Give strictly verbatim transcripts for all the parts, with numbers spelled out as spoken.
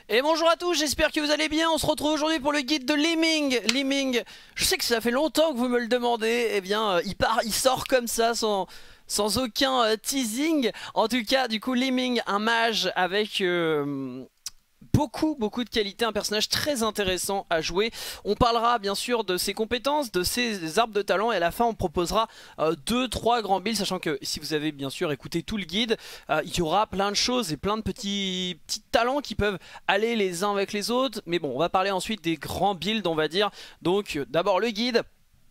Et bonjour à tous, j'espère que vous allez bien. On se retrouve aujourd'hui pour le guide de Lemming. Lemming, je sais que ça fait longtemps que vous me le demandez. Eh bien, euh, il part, il sort comme ça, sans, sans aucun euh, teasing. En tout cas, du coup, Lemming, un mage avec... Euh, beaucoup beaucoup de qualités, un personnage très intéressant à jouer. On parlera bien sûr de ses compétences, de ses arbres de talent, et à la fin on proposera deux trois grands builds, sachant que si vous avez bien sûr écouté tout le guide, euh, il y aura plein de choses et plein de petits, petits talents qui peuvent aller les uns avec les autres. Mais bon, on va parler ensuite des grands builds, on va dire. Donc euh, d'abord le guide,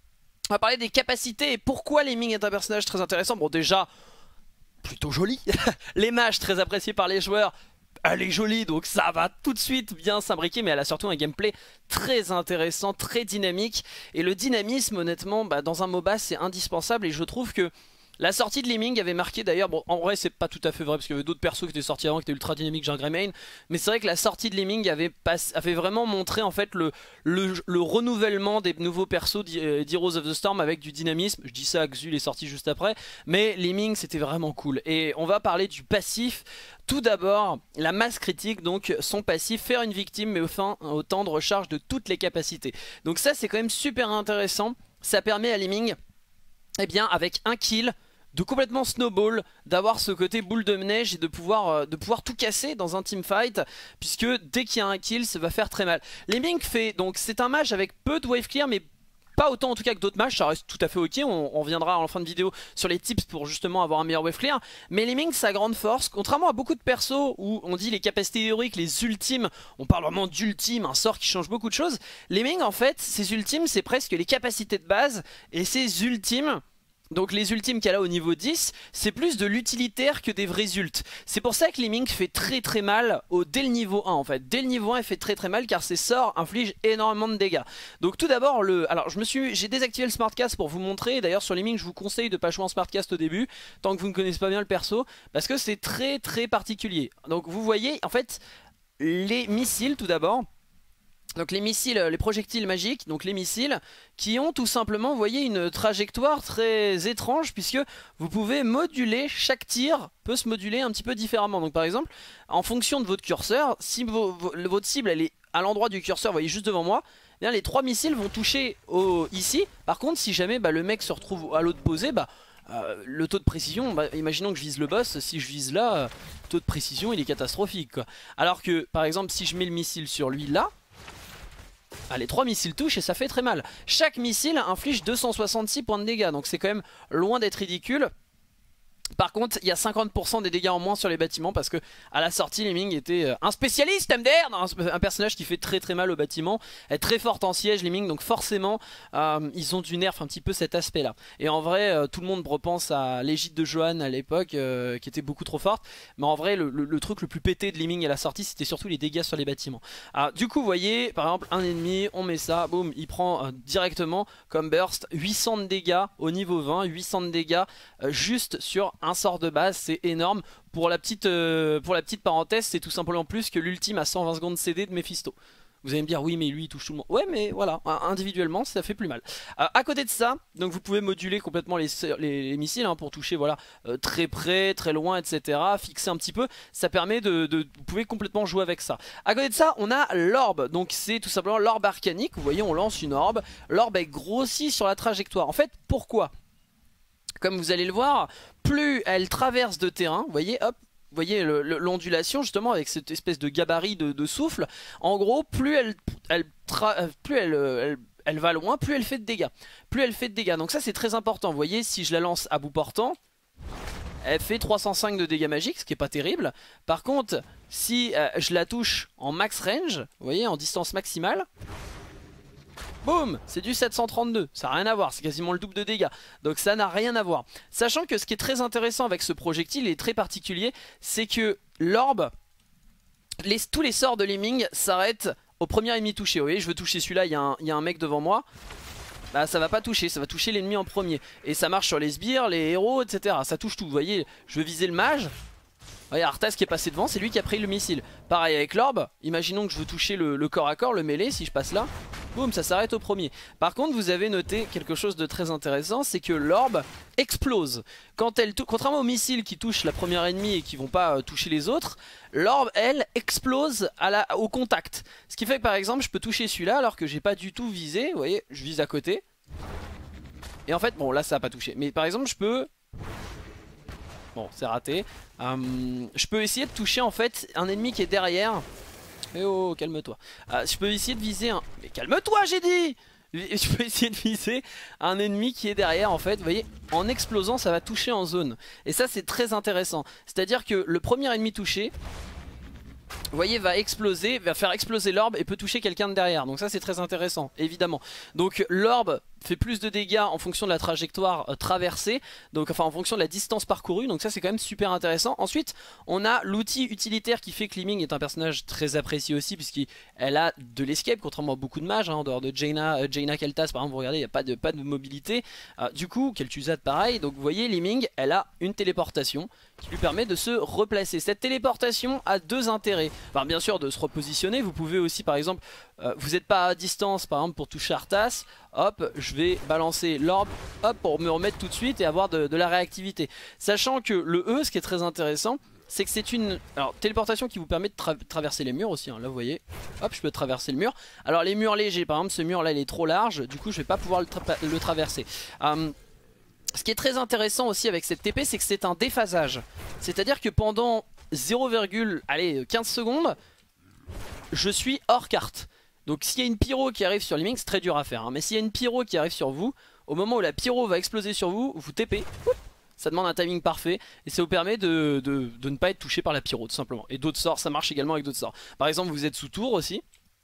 on va parler des capacités et pourquoi Lemming est un personnage très intéressant. Bon, déjà plutôt joli. Les mages très appréciés par les joueurs. Elle est jolie, donc ça va tout de suite bien s'imbriquer, mais elle a surtout un gameplay très intéressant, très dynamique. Et le dynamisme, honnêtement, bah, dans un MOBA, c'est indispensable. Et je trouve que la sortie de Lemming avait marqué d'ailleurs, bon en vrai c'est pas tout à fait vrai parce qu'il y avait d'autres persos qui étaient sortis avant qui étaient ultra dynamiques, genre Greymane, mais c'est vrai que la sortie de Lemming avait, avait vraiment montré en fait le, le, le renouvellement des nouveaux persos d'Heroes of the Storm avec du dynamisme. Je dis ça, Xul est sorti juste après, mais Lemming c'était vraiment cool. Et on va parler du passif. Tout d'abord, la masse critique, donc son passif, faire une victime mais au, fin, au temps de recharge de toutes les capacités. Donc ça c'est quand même super intéressant, ça permet à Lemming, eh bien avec un kill, de complètement snowball, d'avoir ce côté boule de neige et de pouvoir, euh, de pouvoir tout casser dans un teamfight, puisque dès qu'il y a un kill ça va faire très mal. Lemming fait, donc c'est un mage avec peu de wave clear, mais pas autant en tout cas que d'autres mages, ça reste tout à fait ok, on, on reviendra en fin de vidéo sur les tips pour justement avoir un meilleur wave clear. Mais Lemming, sa grande force, contrairement à beaucoup de persos où on dit les capacités théoriques, les ultimes, on parle vraiment d'ultime, un sort qui change beaucoup de choses. Lemming en fait, ses ultimes c'est presque les capacités de base, et ses ultimes... Donc les ultimes qu'elle a au niveau dix, c'est plus de l'utilitaire que des vrais ults. C'est pour ça que Lemming fait très très mal au, dès le niveau un en fait. Dès le niveau un elle fait très très mal car ses sorts infligent énormément de dégâts. Donc tout d'abord, le... alors je me suis, j'ai désactivé le smartcast pour vous montrer. D'ailleurs sur Lemming je vous conseille de pas jouer en smartcast au début, tant que vous ne connaissez pas bien le perso, parce que c'est très très particulier. Donc vous voyez en fait les missiles tout d'abord. Donc les missiles, les projectiles magiques, donc les missiles qui ont tout simplement, vous voyez, une trajectoire très étrange puisque vous pouvez moduler, chaque tir peut se moduler un petit peu différemment. Donc par exemple, en fonction de votre curseur, si vos, vos, votre cible elle est à l'endroit du curseur, vous voyez juste devant moi, eh bien, les trois missiles vont toucher au, ici. Par contre, si jamais bah, le mec se retrouve à l'autre posé, bah, euh, le taux de précision, bah, imaginons que je vise le boss, si je vise là, euh, le taux de précision il est catastrophique quoi. Alors que par exemple si je mets le missile sur lui là, ah, les trois missiles touchent et ça fait très mal. Chaque missile inflige deux cent soixante-six points de dégâts, donc c'est quand même loin d'être ridicule. Par contre, il y a cinquante pour cent des dégâts en moins sur les bâtiments parce que à la sortie, Lemming était un spécialiste M D R, non, un personnage qui fait très très mal aux bâtiments, est très forte en siège Lemming, donc forcément euh, ils ont dû nerf un petit peu cet aspect là. Et en vrai, euh, tout le monde repense à l'Égide de Johan à l'époque euh, qui était beaucoup trop forte, mais en vrai le, le, le truc le plus pété de Lemming à la sortie c'était surtout les dégâts sur les bâtiments. Alors, du coup vous voyez par exemple un ennemi, on met ça, boum, il prend euh, directement comme burst huit cents de dégâts au niveau vingt, huit cents de dégâts euh, juste sur un sort de base, c'est énorme. Pour la petite, euh, pour la petite parenthèse, c'est tout simplement plus que l'ultime à cent vingt secondes C D de Mephisto. Vous allez me dire oui mais lui il touche tout le monde. Ouais mais voilà, individuellement ça fait plus mal. euh, À côté de ça, donc vous pouvez moduler complètement les, les, les missiles hein, pour toucher voilà euh, très près, très loin, etc. Fixer un petit peu, ça permet de, de... Vous pouvez complètement jouer avec ça. À côté de ça on a l'orbe, donc c'est tout simplement l'orbe arcanique. Vous voyez on lance une orbe, l'orbe est grossie sur la trajectoire. En fait pourquoi? Comme vous allez le voir, plus elle traverse de terrain, vous voyez, hop, vous voyez l'ondulation justement avec cette espèce de gabarit de, de souffle. En gros, plus elle, elle, plus elle, elle, elle va loin, plus elle fait de dégâts. Plus elle fait de dégâts. Donc ça c'est très important. Vous voyez, si je la lance à bout portant, elle fait trois cent cinq de dégâts magiques, ce qui est pas terrible. Par contre, si euh, je la touche en max range, vous voyez, en distance maximale, boum, c'est du sept cent trente-deux, ça n'a rien à voir, c'est quasiment le double de dégâts. Donc ça n'a rien à voir. Sachant que ce qui est très intéressant avec ce projectile, il est très particulier, c'est que l'orbe, les, tous les sorts de Lemming s'arrêtent au premier ennemi touché. Vous voyez, je veux toucher celui-là, il y, y a un mec devant moi. Bah ça va pas toucher, ça va toucher l'ennemi en premier. Et ça marche sur les sbires, les héros, et cetera. Ça touche tout, vous voyez, je veux viser le mage. Vous voyez, Arthas qui est passé devant, c'est lui qui a pris le missile. Pareil avec l'orbe, imaginons que je veux toucher le, le corps à corps, le mêlé, si je passe là. Boum, ça s'arrête au premier. Par contre, vous avez noté quelque chose de très intéressant, c'est que l'orbe explose. Quand elle contrairement aux missiles qui touchent la première ennemie et qui vont pas euh, toucher les autres, l'orbe, elle, explose à la, au contact. Ce qui fait que par exemple, je peux toucher celui-là alors que j'ai pas du tout visé. Vous voyez, je vise à côté. Et en fait, bon là ça a pas touché. Mais par exemple, je peux... Bon, c'est raté. Euh, je peux essayer de toucher en fait un ennemi qui est derrière. Eh oh, calme-toi. Euh, je peux essayer de viser un... Mais calme-toi, j'ai dit. Je peux essayer de viser un ennemi qui est derrière en fait. Vous voyez, en explosant, ça va toucher en zone. Et ça, c'est très intéressant. C'est-à-dire que le premier ennemi touché, vous voyez, va exploser, va faire exploser l'orbe et peut toucher quelqu'un de derrière. Donc ça, c'est très intéressant, évidemment. Donc l'orbe fait plus de dégâts en fonction de la trajectoire euh, traversée, donc enfin en fonction de la distance parcourue, donc ça c'est quand même super intéressant. Ensuite on a l'outil utilitaire qui fait que Li-Ming est un personnage très apprécié aussi, puisqu'elle a de l'escape, contrairement à beaucoup de mages, hein, en dehors de Jaina, euh, Jaina Kel'Thas par exemple, vous regardez, il n'y a pas de, pas de mobilité, euh, du coup Kel'Thuzad pareil, donc vous voyez Li-Ming, elle a une téléportation qui lui permet de se replacer. Cette téléportation a deux intérêts, enfin bien sûr de se repositionner, vous pouvez aussi par exemple, euh, vous n'êtes pas à distance par exemple pour toucher Arthas, hop, je vais balancer l'orbe, hop, pour me remettre tout de suite et avoir de, de la réactivité. Sachant que le E, ce qui est très intéressant, c'est que c'est une alors, téléportation qui vous permet de tra traverser les murs aussi, hein. Là vous voyez, hop, je peux traverser le mur. Alors les murs légers, par exemple ce mur là il est trop large, du coup je vais pas pouvoir le, tra le traverser. Euh, ce qui est très intéressant aussi avec cette T P, c'est que c'est un déphasage. C'est-à-dire que pendant zéro virgule quinze secondes, je suis hors carte. Donc s'il y a une pyro qui arrive sur Li-Ming, c'est très dur à faire, hein. Mais s'il y a une pyro qui arrive sur vous, au moment où la pyro va exploser sur vous, vous T P, ça demande un timing parfait et ça vous permet de, de, de ne pas être touché par la pyro tout simplement. Et d'autres sorts, ça marche également avec d'autres sorts. Par exemple, vous êtes sous tour aussi.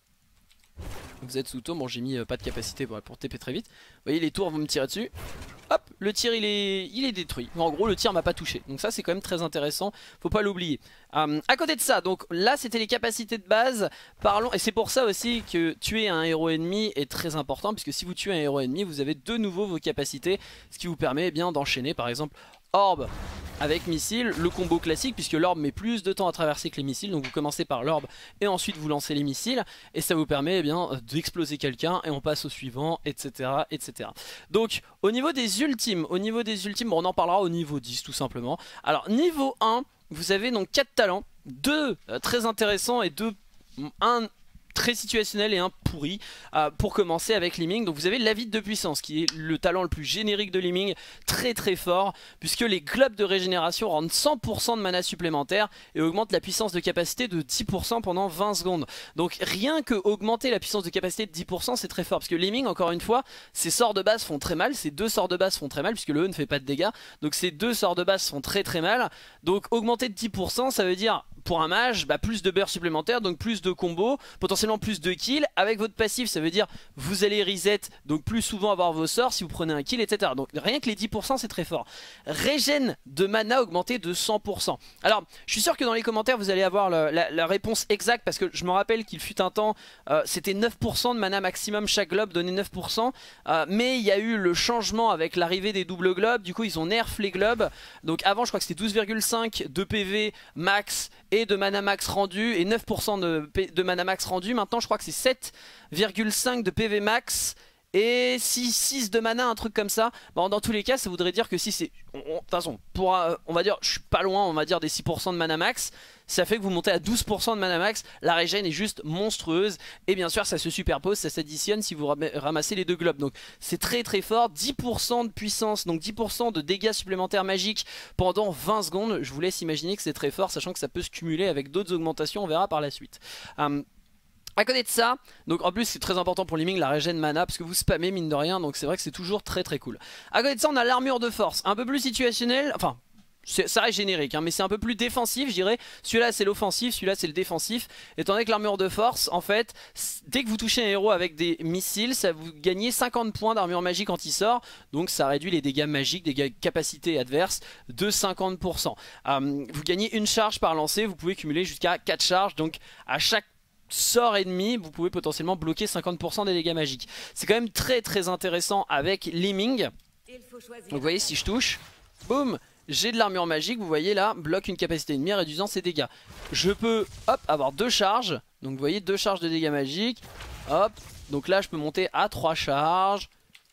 Vous êtes sous tour, bon j'ai mis euh, pas de capacité pour, pour T P très vite. Vous voyez les tours vont me tirer dessus. Hop, le tir il est, il est détruit. En gros le tir m'a pas touché. Donc ça c'est quand même très intéressant, faut pas l'oublier. euh, À côté de ça, donc là c'était les capacités de base. Parlons, et c'est pour ça aussi que tuer un héros ennemi est très important, puisque si vous tuez un héros ennemi, vous avez de nouveau vos capacités, ce qui vous permet eh bien d'enchaîner par exemple orbe avec missile, le combo classique, puisque l'orbe met plus de temps à traverser que les missiles. Donc vous commencez par l'orbe et ensuite vous lancez les missiles, et ça vous permet eh bien d'exploser quelqu'un et on passe au suivant, etc, etc. Donc au niveau des ultimes, au niveau des ultimes, bon, on en parlera au niveau dix tout simplement. Alors niveau un, vous avez donc quatre talents, deux euh, très intéressants et deux, un très situationnel et un pourri, euh, pour commencer avec Li-Ming. Donc vous avez la vide de puissance qui est le talent le plus générique de Li-Ming, très très fort, puisque les globes de régénération rendent cent pour cent de mana supplémentaire et augmentent la puissance de capacité de dix pour cent pendant vingt secondes. Donc rien que augmenter la puissance de capacité de dix pour cent, c'est très fort, parce que Li-Ming, encore une fois, ses sorts de base font très mal, ses deux sorts de base font très mal, puisque le E ne fait pas de dégâts, donc ces deux sorts de base font très très mal. Donc augmenter de dix pour cent, ça veut dire pour un mage, bah, plus de beurre supplémentaire, donc plus de combos, potentiellement plus de kills. Avec votre passif, ça veut dire vous allez reset, donc plus souvent avoir vos sorts si vous prenez un kill, et cetera. Donc rien que les dix pour cent, c'est très fort. Régène de mana augmenté de cent pour cent. Alors, je suis sûr que dans les commentaires, vous allez avoir le, la, la réponse exacte, parce que je me rappelle qu'il fut un temps, euh, c'était neuf pour cent de mana maximum, chaque globe donnait neuf pour cent. Euh, mais il y a eu le changement avec l'arrivée des doubles globes, du coup ils ont nerf les globes. Donc avant, je crois que c'était douze virgule cinq de P V max et de mana max rendu et neuf pour cent de, de mana max rendu. Maintenant je crois que c'est sept virgule cinq de P V max et six, six de mana, un truc comme ça. Bon, dans tous les cas ça voudrait dire que si c'est, de toute façon pour, euh, on va dire, je suis pas loin, on va dire des six pour cent de mana max, ça fait que vous montez à douze pour cent de mana max. La régène est juste monstrueuse, et bien sûr ça se superpose, ça s'additionne si vous ramassez les deux globes. Donc c'est très très fort, dix pour cent de puissance, donc dix pour cent de dégâts supplémentaires magiques pendant vingt secondes. Je vous laisse imaginer que c'est très fort, sachant que ça peut se cumuler avec d'autres augmentations, on verra par la suite. um, À côté de ça, donc en plus c'est très important pour Li-Ming la régène mana, parce que vous spammez mine de rien, donc c'est vrai que c'est toujours très très cool. À côté de ça, on a l'armure de force, un peu plus situationnelle, enfin ça reste générique, hein, mais c'est un peu plus défensif, je dirais. Celui-là c'est l'offensif, celui-là c'est le défensif. Étant donné que l'armure de force, en fait, dès que vous touchez un héros avec des missiles, ça vous gagnez cinquante points d'armure magique quand il sort. Donc ça réduit les dégâts magiques, dégâts capacités adverses de cinquante pour cent. euh, Vous gagnez une charge par lancer, vous pouvez cumuler jusqu'à quatre charges. Donc à chaque sort ennemi, vous pouvez potentiellement bloquer cinquante pour cent des dégâts magiques. C'est quand même très très intéressant avec Li-Ming. Donc vous voyez, si je touche, boum, j'ai de l'armure magique, vous voyez là, bloque une capacité ennemie réduisant ses dégâts. Je peux hop avoir deux charges, donc vous voyez deux charges de dégâts magiques. Hop, donc là je peux monter à trois charges.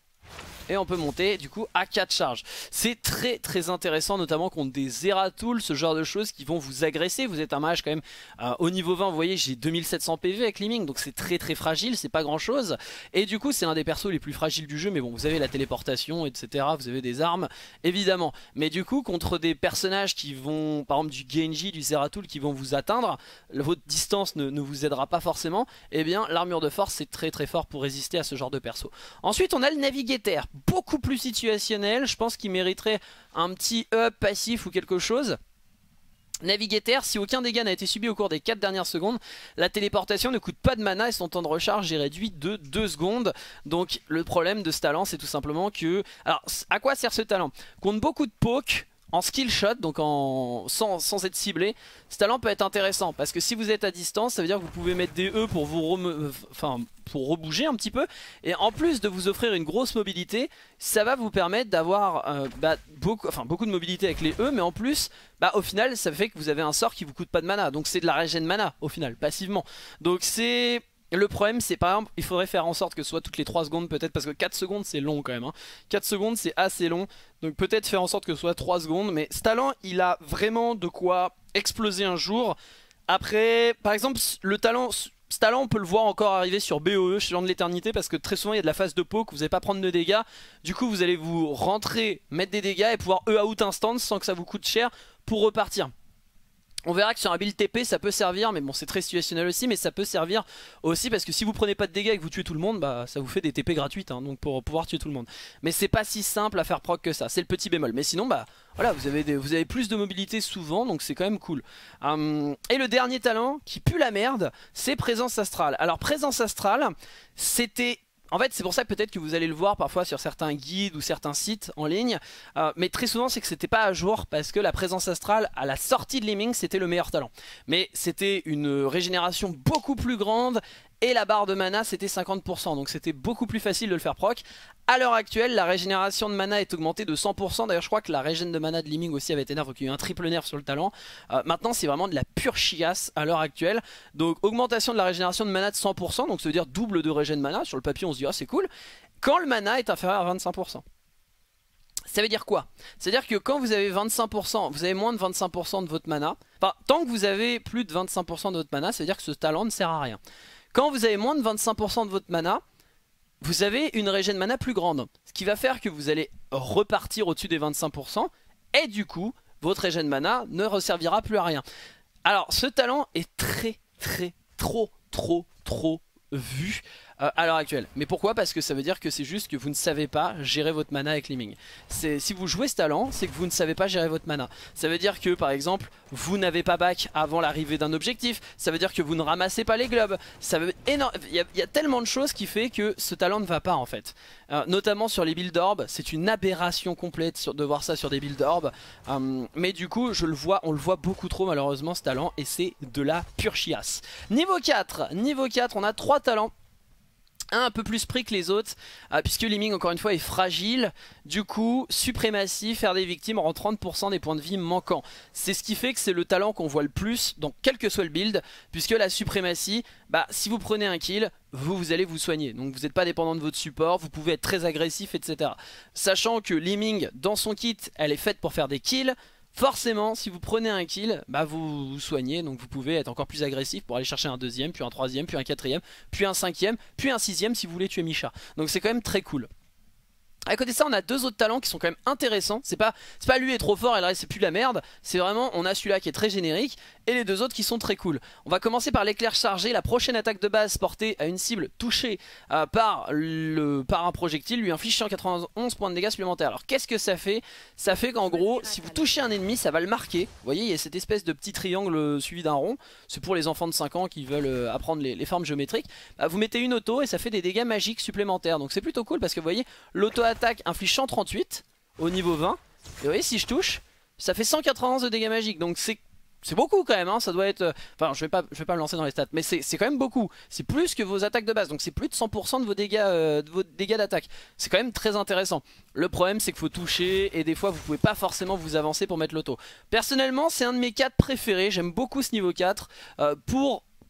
Et on peut monter du coup à quatre charges. C'est très très intéressant, notamment contre des Zeratul, ce genre de choses qui vont vous agresser. Vous êtes un mage quand même euh, au niveau vingt, vous voyez j'ai deux mille sept cents P V avec Liming, donc c'est très très fragile, c'est pas grand chose. Et du coup c'est un des persos les plus fragiles du jeu, mais bon vous avez la téléportation etc, vous avez des armes évidemment. Mais du coup contre des personnages qui vont, par exemple du Genji, du Zeratul qui vont vous atteindre, votre distance ne, ne vous aidera pas forcément. Et bien l'armure de force c'est très très fort pour résister à ce genre de perso. Ensuite on a le Navigator, beaucoup plus situationnel, je pense qu'il mériterait un petit up passif ou quelque chose. Navigator, si aucun dégât n'a été subi au cours des quatre dernières secondes, la téléportation ne coûte pas de mana et son temps de recharge est réduit de deux secondes. Donc le problème de ce talent c'est tout simplement que... Alors à quoi sert ce talent? Contre beaucoup de poke, en skill shot, donc en... sans, sans être ciblé, ce talent peut être intéressant parce que si vous êtes à distance, ça veut dire que vous pouvez mettre des E pour vous rem... enfin, pour rebouger un petit peu, et en plus de vous offrir une grosse mobilité, ça va vous permettre d'avoir euh, bah, beaucoup, enfin, beaucoup de mobilité avec les E, mais en plus, bah, au final, ça fait que vous avez un sort qui vous coûte pas de mana, donc c'est de la régène mana au final, passivement. Donc c'est... Le problème c'est par exemple il faudrait faire en sorte que ce soit toutes les trois secondes peut-être, parce que quatre secondes c'est long quand même hein. quatre secondes c'est assez long, donc peut-être faire en sorte que ce soit trois secondes. Mais ce talent il a vraiment de quoi exploser un jour. Après par exemple le talent, ce talent on peut le voir encore arriver sur B O E, Chant de l'éternité, parce que très souvent il y a de la phase de poke, vous n'allez pas prendre de dégâts. Du coup vous allez vous rentrer, mettre des dégâts et pouvoir E out instant sans que ça vous coûte cher pour repartir. On verra que sur un build T P ça peut servir, mais bon c'est très situationnel aussi, mais ça peut servir aussi parce que si vous prenez pas de dégâts et que vous tuez tout le monde, bah ça vous fait des T P gratuites hein, donc pour pouvoir tuer tout le monde. Mais c'est pas si simple à faire proc que ça, c'est le petit bémol. Mais sinon bah voilà, vous avez, des, vous avez plus de mobilité souvent, donc c'est quand même cool. Hum, et le dernier talent qui pue la merde, c'est présence astrale. Alors présence astrale, c'était... En fait c'est pour ça que peut-être que vous allez le voir parfois sur certains guides ou certains sites en ligne, euh, mais très souvent c'est que c'était pas à jour parce que la présence astrale à la sortie de Liming c'était le meilleur talent. Mais c'était une régénération beaucoup plus grande et la barre de mana c'était cinquante pour cent, donc c'était beaucoup plus facile de le faire proc. A l'heure actuelle la régénération de mana est augmentée de cent pour cent, d'ailleurs je crois que la régène de mana de Liming aussi avait été nerf, donc il y a eu un triple nerf sur le talent. euh, Maintenant c'est vraiment de la pure chiasse à l'heure actuelle. Donc augmentation de la régénération de mana de cent pour cent, donc ça veut dire double de régène de mana. Sur le papier on se dit ah c'est cool, quand le mana est inférieur à vingt-cinq pour cent. Ça veut dire quoi? C'est à dire que quand vous avez vingt-cinq pour cent, vous avez moins de vingt-cinq pour cent de votre mana, enfin tant que vous avez plus de vingt-cinq pour cent de votre mana, ça veut dire que ce talent ne sert à rien. Quand vous avez moins de vingt-cinq pour cent de votre mana, vous avez une régène mana plus grande, ce qui va faire que vous allez repartir au-dessus des vingt-cinq pour cent et du coup votre régène mana ne resservira plus à rien. Alors ce talent est très très trop trop trop vu euh, à l'heure actuelle. Mais pourquoi? Parce que ça veut dire que c'est juste que vous ne savez pas gérer votre mana avec Liming. Si vous jouez ce talent, c'est que vous ne savez pas gérer votre mana. Ça veut dire que par exemple vous n'avez pas back avant l'arrivée d'un objectif. Ça veut dire que vous ne ramassez pas les globes. Ça veut énorme. Il y, a, il y a tellement de choses qui fait que ce talent ne va pas en fait. Euh, notamment sur les build orbs, c'est une aberration complète sur, de voir ça sur des build orbs. Euh, mais du coup je le vois, on le voit beaucoup trop malheureusement ce talent, et c'est de la pure chiasse. Niveau quatre, niveau quatre on a trois talents. Un, un peu plus pris que les autres, euh, puisque Liming encore une fois est fragile. Du coup, suprématie, faire des victimes rend trente pour cent des points de vie manquants. C'est ce qui fait que c'est le talent qu'on voit le plus dans quel que soit le build, puisque la suprématie, bah, si vous prenez un kill, vous, vous allez vous soigner. Donc vous n'êtes pas dépendant de votre support, vous pouvez être très agressif, et cetera. Sachant que Liming, dans son kit, elle est faite pour faire des kills. Forcément, si vous prenez un kill, bah vous vous soignez, donc vous pouvez être encore plus agressif pour aller chercher un deuxième, puis un troisième, puis un quatrième, puis un cinquième, puis un sixième si vous voulez tuer Misha. Donc c'est quand même très cool. À côté de ça on a deux autres talents qui sont quand même intéressants. C'est pas, c'est pas lui est trop fort et le reste c'est plus la merde. C'est vraiment, on a celui-là qui est très générique et les deux autres qui sont très cool. On va commencer par l'éclair chargé. La prochaine attaque de base portée à une cible touchée euh, par, le, par un projectile lui inflige cent quatre-vingt-onze points de dégâts supplémentaires. Alors qu'est-ce que ça fait? Ça fait qu'en gros si vous touchez un ennemi ça va le marquer. Vous voyez il y a cette espèce de petit triangle suivi d'un rond. C'est pour les enfants de cinq ans qui veulent apprendre les, les formes géométriques. Bah, vous mettez une auto et ça fait des dégâts magiques supplémentaires. Donc c'est plutôt cool parce que vous voyez l'auto attaque inflige cent trente-huit au niveau vingt. Et vous voyez si je touche ça fait cent quatre-vingt-onze de dégâts magiques. Donc c'est c'est beaucoup quand même hein. Ça doit être, enfin je vais pas, je vais pas me lancer dans les stats, mais c'est quand même beaucoup. C'est plus que vos attaques de base. Donc c'est plus de cent pour cent de vos dégâts euh, de vos dégâts d'attaque. C'est quand même très intéressant. Le problème c'est qu'il faut toucher et des fois vous pouvez pas forcément vous avancer pour mettre l'auto. Personnellement c'est un de mes quatre préférés. J'aime beaucoup ce niveau quatre euh, pour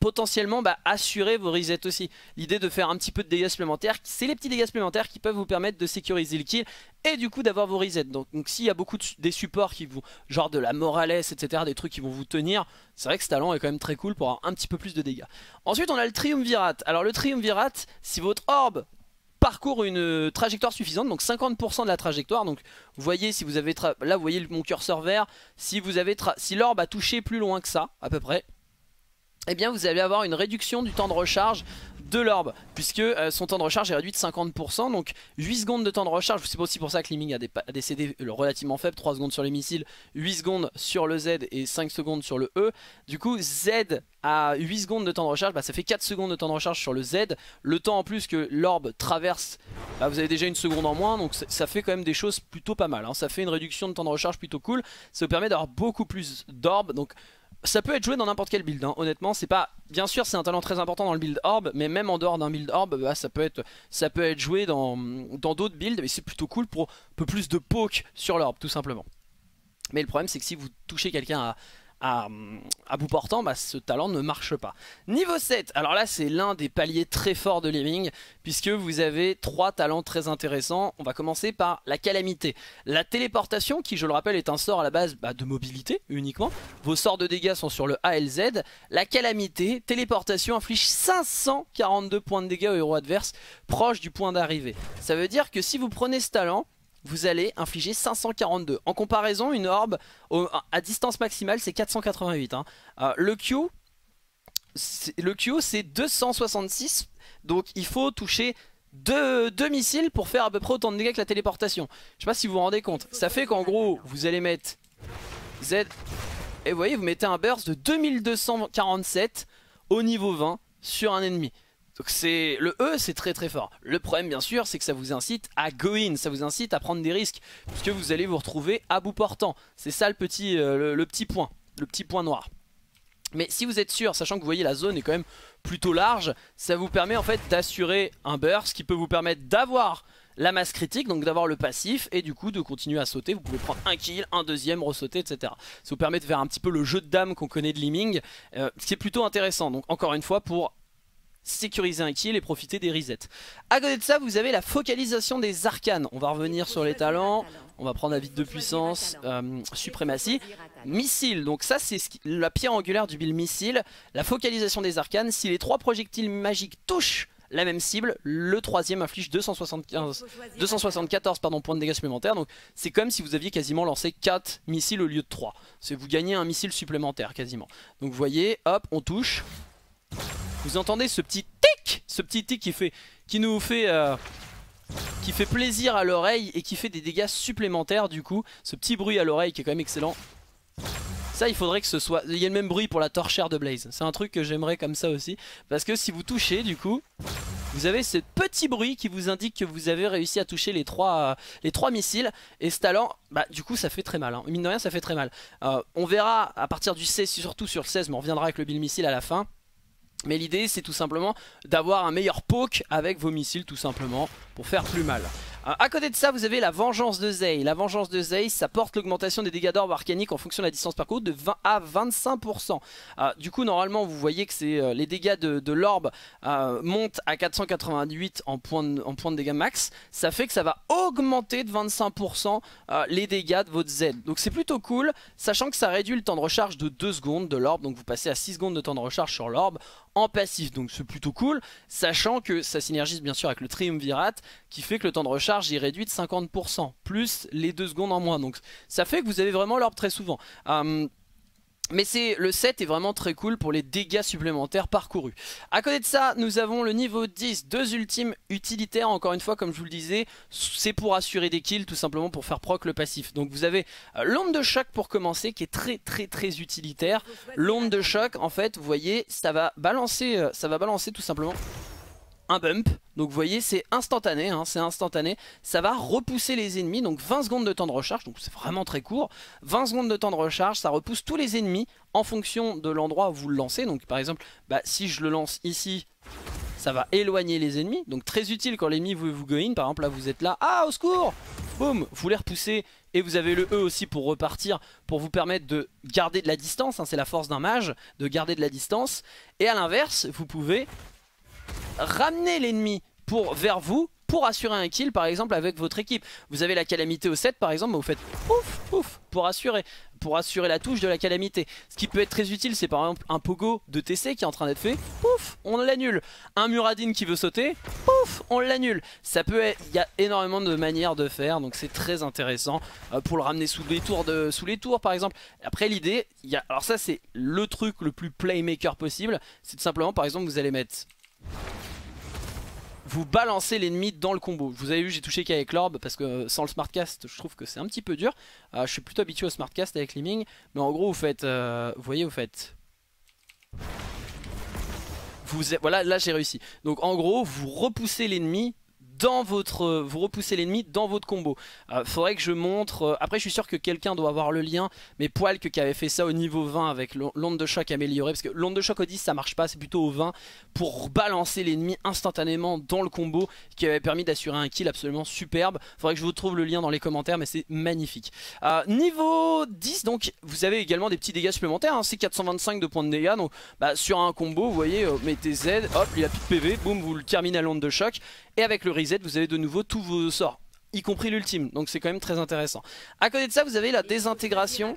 potentiellement bah, assurer vos resets aussi. L'idée de faire un petit peu de dégâts supplémentaires, c'est les petits dégâts supplémentaires qui peuvent vous permettre de sécuriser le kill et du coup d'avoir vos resets. Donc, donc s'il y a beaucoup de, des supports qui vous, genre de la Morales, et cetera, des trucs qui vont vous tenir, c'est vrai que ce talent est quand même très cool pour avoir un petit peu plus de dégâts. Ensuite on a le Triumvirat. Alors le Triumvirat, si votre orbe parcourt une trajectoire suffisante, donc cinquante pour cent de la trajectoire, donc vous voyez si vous avez, là vous voyez mon curseur vert, si vous avez, si l'orbe a touché plus loin que ça, à peu près, eh bien vous allez avoir une réduction du temps de recharge de l'orbe, puisque euh, son temps de recharge est réduit de cinquante pour cent, donc huit secondes de temps de recharge. C'est aussi pour ça que Liming a des, a des C D relativement faibles, trois secondes sur les missiles, huit secondes sur le Z et cinq secondes sur le E. Du coup Z à huit secondes de temps de recharge, bah, ça fait quatre secondes de temps de recharge sur le Z. Le temps en plus que l'orbe traverse, bah, vous avez déjà une seconde en moins, donc ça fait quand même des choses plutôt pas mal, hein. Ça fait une réduction de temps de recharge plutôt cool, ça vous permet d'avoir beaucoup plus d'orbe, donc ça peut être joué dans n'importe quel build, hein. Honnêtement c'est pas, bien sûr c'est un talent très important dans le build orb, mais même en dehors d'un build orb, bah, ça, peut être, ça peut être joué dans d'autres builds, mais c'est plutôt cool pour un peu plus de poke sur l'orbe tout simplement. Mais le problème c'est que si vous touchez quelqu'un à, à, à bout portant, bah, ce talent ne marche pas. Niveau sept, alors là c'est l'un des paliers très forts de Liming, puisque vous avez trois talents très intéressants. On va commencer par la calamité. La téléportation, qui je le rappelle est un sort à la base bah, de mobilité uniquement. Vos sorts de dégâts sont sur le A L Z. La calamité, téléportation, inflige cinq cent quarante-deux points de dégâts au héros adverse proche du point d'arrivée. Ça veut dire que si vous prenez ce talent, vous allez infliger cinq cent quarante-deux. En comparaison, une orbe au, à distance maximale c'est quatre cent quatre-vingt-huit, hein. euh, Le Q Le Q c'est deux cent soixante-six. Donc il faut toucher deux, deux missiles pour faire à peu près autant de dégâts que la téléportation. Je sais pas si vous vous rendez compte. Ça fait qu'en gros vous allez mettre Z, et vous voyez vous mettez un burst de deux mille deux cent quarante-sept au niveau vingt sur un ennemi. Donc c'est le E, c'est très très fort. Le problème bien sûr c'est que ça vous incite à go in, ça vous incite à prendre des risques, puisque vous allez vous retrouver à bout portant. C'est ça le petit, euh, le, le petit point, le petit point noir. Mais si vous êtes sûr, sachant que vous voyez la zone est quand même plutôt large, ça vous permet en fait d'assurer un burst qui peut vous permettre d'avoir la masse critique, donc d'avoir le passif, et du coup de continuer à sauter. Vous pouvez prendre un kill, un deuxième, ressauter, et cetera. Ça vous permet de faire un petit peu le jeu de dames qu'on connaît de Liming, euh, ce qui est plutôt intéressant. Donc encore une fois pour sécuriser un kill et profiter des resets. À côté de ça vous avez la focalisation des arcanes. On va revenir sur les talents. On va prendre la vide de puissance, euh, suprématie, missile. Donc ça c'est la pierre angulaire du build missile. La focalisation des arcanes. Si les trois projectiles magiques touchent la même cible, le troisième inflige deux cent soixante-quinze, deux cent soixante-quatorze pardon, points de dégâts supplémentaires. Donc c'est comme si vous aviez quasiment lancé quatre missiles au lieu de trois. C'est vous gagnez un missile supplémentaire quasiment. Donc vous voyez, hop, on touche. Vous entendez ce petit tic, ce petit tic qui fait, qui nous fait, euh, qui fait plaisir à l'oreille et qui fait des dégâts supplémentaires du coup. Ce petit bruit à l'oreille qui est quand même excellent. Ça il faudrait que ce soit, il y ait le même bruit pour la torchère de Blaze. C'est un truc que j'aimerais comme ça aussi, parce que si vous touchez du coup, vous avez ce petit bruit qui vous indique que vous avez réussi à toucher les trois, euh, les trois missiles. Et ce talent, bah du coup ça fait très mal, hein. Mine de rien ça fait très mal. euh, On verra à partir du seize, surtout sur le seize, mais on reviendra avec le build missile à la fin. Mais l'idée c'est tout simplement d'avoir un meilleur poke avec vos missiles tout simplement pour faire plus mal. Euh, à côté de ça vous avez la vengeance de Zey. La vengeance de Zey ça porte l'augmentation des dégâts d'orbe arcanique en fonction de la distance parcourue de vingt à vingt-cinq pour cent. euh, Du coup normalement vous voyez que c'est euh, les dégâts de, de l'orbe euh, montent à quatre cent quatre-vingt-huit en points de, en point de dégâts max. Ça fait que ça va augmenter de vingt-cinq pour cent euh, les dégâts de votre Z. Donc c'est plutôt cool, sachant que ça réduit le temps de recharge de deux secondes de l'orbe. Donc vous passez à six secondes de temps de recharge sur l'orbe en passif, donc c'est plutôt cool, sachant que ça synergise bien sûr avec le Triumvirat qui fait que le temps de recharge est réduit de cinquante pour cent plus les deux secondes en moins, donc ça fait que vous avez vraiment l'orbe très souvent. euh, Mais c'est le sept est vraiment très cool pour les dégâts supplémentaires parcourus. À côté de ça, nous avons le niveau dix, deux ultimes utilitaires. Encore une fois, comme je vous le disais, c'est pour assurer des kills, tout simplement pour faire proc le passif. Donc vous avez euh, l'onde de choc pour commencer, qui est très très très utilitaire. L'onde de choc, en fait, vous voyez, ça va balancer, euh, ça va balancer tout simplement un bump. Donc vous voyez c'est instantané, hein, c'est instantané. Ça va repousser les ennemis, donc vingt secondes de temps de recharge, donc c'est vraiment très court. vingt secondes de temps de recharge, ça repousse tous les ennemis en fonction de l'endroit où vous le lancez. Donc par exemple, bah, si je le lance ici, ça va éloigner les ennemis. Donc très utile quand l'ennemi veut vous go in. Par exemple là vous êtes là, ah au secours, boum, vous les repoussez. Et vous avez le E aussi pour repartir, pour vous permettre de garder de la distance, hein, c'est la force d'un mage, de garder de la distance. Et à l'inverse, vous pouvez ramener l'ennemi pour vers vous, pour assurer un kill par exemple avec votre équipe. Vous avez la calamité au sept par exemple, vous faites pouf pouf pour assurer, pour assurer la touche de la calamité. Ce qui peut être très utile, c'est par exemple un pogo de T C qui est en train d'être fait, pouf, on l'annule. Un Muradin qui veut sauter, pouf, on l'annule. Ça peut être, il y a énormément de manières de faire, donc c'est très intéressant euh, pour le ramener sous les tours de, sous les tours par exemple. Après l'idée, il y a, alors ça c'est le truc le plus playmaker possible, c'est tout simplement par exemple vous allez mettre, vous balancez l'ennemi dans le combo. Vous avez vu, j'ai touché qu'avec l'orbe parce que sans le smartcast je trouve que c'est un petit peu dur. euh, Je suis plutôt habitué au smartcast avec Liming. Mais en gros vous faites, euh, vous voyez vous faites, vous, voilà là j'ai réussi. Donc en gros vous repoussez l'ennemi dans votre, vous repoussez l'ennemi dans votre combo. euh, Faudrait que je montre, euh, après je suis sûr que quelqu'un doit avoir le lien. Mais Poilk qui avait fait ça au niveau vingt avec l'onde de choc améliorée, parce que l'onde de choc au dix ça marche pas, c'est plutôt au vingt, pour balancer l'ennemi instantanément dans le combo, qui avait permis d'assurer un kill absolument superbe. Faudrait que je vous trouve le lien dans les commentaires, mais c'est magnifique. euh, Niveau dix donc vous avez également des petits dégâts supplémentaires, hein, c'est quatre cent vingt-cinq de points de dégâts. Donc bah, sur un combo vous voyez, euh, mettez Z, hop il a plus de P V, boum vous le terminez à l'onde de choc. Et avec le reset vous avez de nouveau tous vos sorts, y compris l'ultime, donc c'est quand même très intéressant. À côté de ça vous avez la désintégration.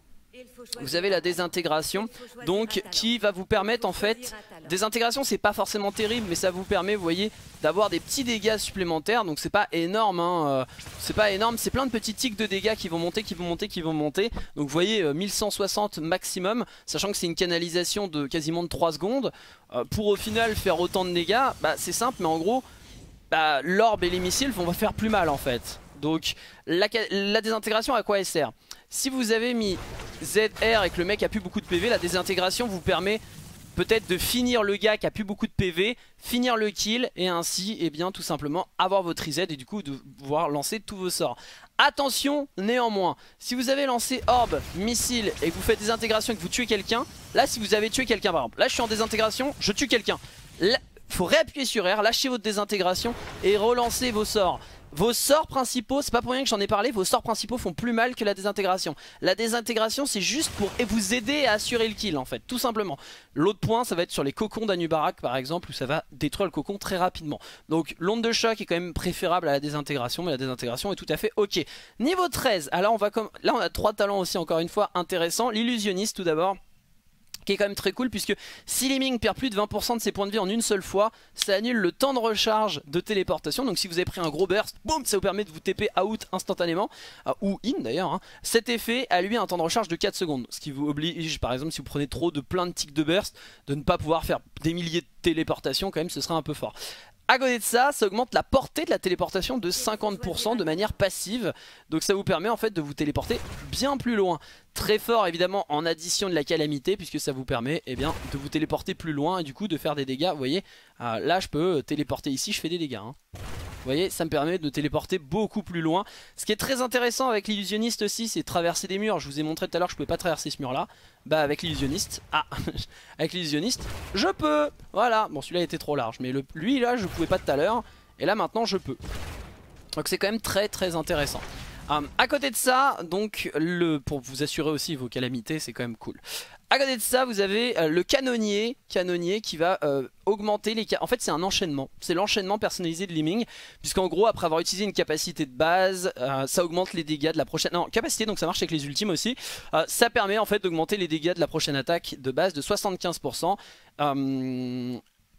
Vous avez la désintégration donc qui va vous permettre en fait, désintégration c'est pas forcément terrible mais ça vous permet vous voyez d'avoir des petits dégâts supplémentaires. Donc c'est pas énorme hein, euh, c'est pas énorme, c'est plein de petits tics de dégâts qui vont monter, qui vont monter, qui vont monter. Donc vous voyez euh, mille cent soixante maximum, sachant que c'est une canalisation de quasiment de trois secondes. euh, Pour au final faire autant de dégâts, bah, c'est simple mais en gros bah, l'orbe et les missiles vont faire plus mal en fait. Donc la, la désintégration à quoi elle sert? Si vous avez mis Z R et que le mec a plus beaucoup de P V, la désintégration vous permet peut-être de finir le gars qui a plus beaucoup de P V, finir le kill et ainsi et eh bien tout simplement avoir votre reset et du coup de pouvoir lancer tous vos sorts. Attention néanmoins, si vous avez lancé orbe, missile et que vous faites des intégrations et que vous tuez quelqu'un, là si vous avez tué quelqu'un par exemple, là je suis en désintégration, je tue quelqu'un, faut réappuyer sur R, lâcher votre désintégration et relancer vos sorts. Vos sorts principaux, c'est pas pour rien que j'en ai parlé, vos sorts principaux font plus mal que la désintégration. La désintégration c'est juste pour vous aider à assurer le kill en fait, tout simplement. L'autre point ça va être sur les cocons d'Anubarak par exemple, où ça va détruire le cocon très rapidement. Donc l'onde de choc est quand même préférable à la désintégration, mais la désintégration est tout à fait ok. Niveau treize, alors on va comme... là on a trois talents aussi encore une fois intéressants. L'illusionniste tout d'abord, qui est quand même très cool puisque si Liming perd plus de vingt pour cent de ses points de vie en une seule fois, ça annule le temps de recharge de téléportation. Donc si vous avez pris un gros burst, boum, ça vous permet de vous T P out instantanément, euh, ou in d'ailleurs hein. Cet effet a lui un temps de recharge de quatre secondes, ce qui vous oblige par exemple si vous prenez trop de plein de tics de burst de ne pas pouvoir faire des milliers de téléportations, quand même ce sera un peu fort. À côté de ça, ça augmente la portée de la téléportation de cinquante pour cent de manière passive. Donc ça vous permet en fait de vous téléporter bien plus loin. Très fort évidemment en addition de la calamité, puisque ça vous permet eh bien, de vous téléporter plus loin et du coup de faire des dégâts. Vous voyez, euh, là je peux téléporter ici, je fais des dégâts hein. Vous voyez, ça me permet de téléporter beaucoup plus loin. Ce qui est très intéressant avec l'illusionniste aussi, c'est traverser des murs. Je vous ai montré tout à l'heure que je pouvais pas traverser ce mur là. Bah avec l'illusionniste, ah, avec l'illusionniste, je peux. Voilà, bon celui-là était trop large, mais le, lui là je pouvais pas tout à l'heure. Et là maintenant je peux. Donc c'est quand même très très intéressant. Um, à côté de ça, donc le, pour vous assurer aussi vos calamités, c'est quand même cool. À côté de ça, vous avez euh, le canonnier, canonnier qui va euh, augmenter les... En fait, c'est un enchaînement. C'est l'enchaînement personnalisé de Liming. Puisqu'en gros, après avoir utilisé une capacité de base, euh, ça augmente les dégâts de la prochaine... Non, capacité, donc ça marche avec les ultimes aussi. Euh, ça permet en fait d'augmenter les dégâts de la prochaine attaque de base de soixante-quinze pour cent. Euh...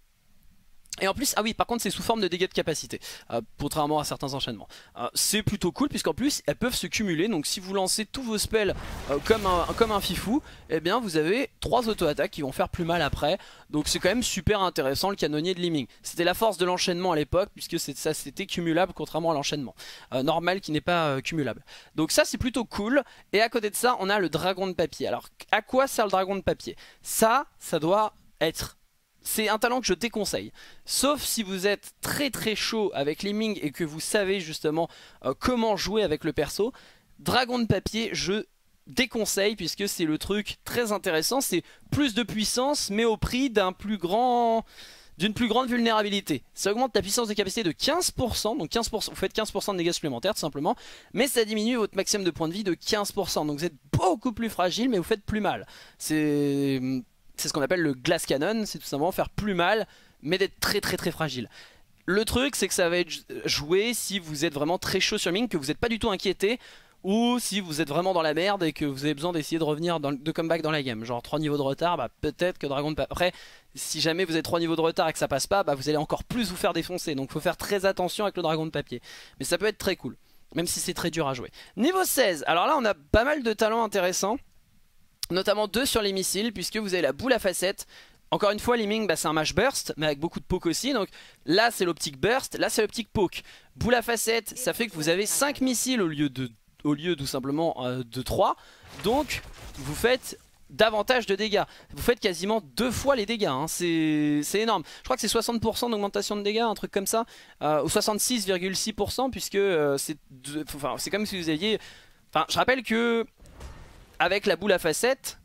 Et en plus, ah oui, par contre c'est sous forme de dégâts de capacité, euh, contrairement à certains enchaînements. euh, C'est plutôt cool puisqu'en plus elles peuvent se cumuler. Donc si vous lancez tous vos spells euh, comme, un, comme un fifou, eh bien vous avez trois auto-attaques qui vont faire plus mal après. Donc c'est quand même super intéressant le canonnier de Liming. C'était la force de l'enchaînement à l'époque, puisque ça c'était cumulable contrairement à l'enchaînement euh, normal qui n'est pas euh, cumulable. Donc ça c'est plutôt cool. Et à côté de ça on a le dragon de papier. Alors à quoi sert le dragon de papier? Ça, ça doit être... C'est un talent que je déconseille, sauf si vous êtes très très chaud avec Liming et que vous savez justement euh, comment jouer avec le perso. Dragon de papier, je déconseille puisque c'est le truc très intéressant, c'est plus de puissance mais au prix d'un plus grand... d'une plus grande vulnérabilité. Ça augmente la puissance de capacité de quinze pour cent, donc quinze pour cent, vous faites quinze pour cent de dégâts supplémentaires tout simplement, mais ça diminue votre maximum de points de vie de quinze pour cent, donc vous êtes beaucoup plus fragile mais vous faites plus mal. C'est ce qu'on appelle le Glass Cannon, c'est tout simplement faire plus mal mais d'être très très très fragile. Le truc c'est que ça va être joué si vous êtes vraiment très chaud sur mine, que vous n'êtes pas du tout inquiété, ou si vous êtes vraiment dans la merde et que vous avez besoin d'essayer de revenir dans, de comeback dans la game. Genre trois niveaux de retard, bah peut-être que Dragon de Papier... Après, si jamais vous avez trois niveaux de retard et que ça passe pas, bah vous allez encore plus vous faire défoncer. Donc faut faire très attention avec le Dragon de Papier. Mais ça peut être très cool, même si c'est très dur à jouer. Niveau seize, alors là on a pas mal de talents intéressants. Notamment deux sur les missiles, puisque vous avez la boule à facettes. Encore une fois, Liming, bah, c'est un mash burst, mais avec beaucoup de poke aussi. Donc là c'est l'optique burst, là c'est l'optique poke. Boule à facettes, ça fait que vous avez cinq missiles au lieu de... au lieu tout simplement euh, de trois, donc vous faites davantage de dégâts, vous faites quasiment deux fois les dégâts, hein. C'est énorme. Je crois que c'est soixante pour cent d'augmentation de dégâts, un truc comme ça, euh, ou soixante-six virgule six pour cent, puisque euh, c'est enfin, c'est comme si vous aviez, enfin je rappelle que avec la boule à facettes,